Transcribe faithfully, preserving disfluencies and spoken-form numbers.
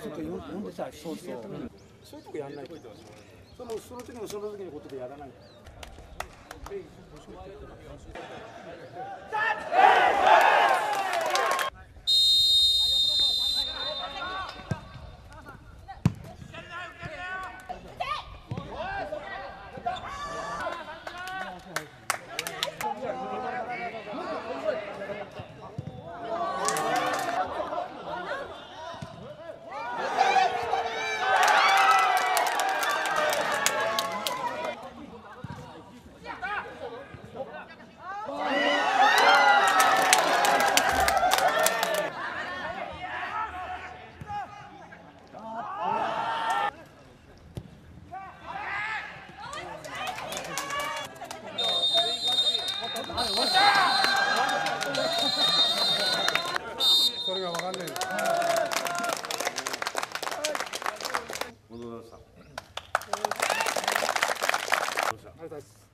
ちょっと呼んでさ、そうそう。そういうとこやんないと。そのその時のその時のことでやらないと。 それが分かんない。 戻りました。 ありがとうございます。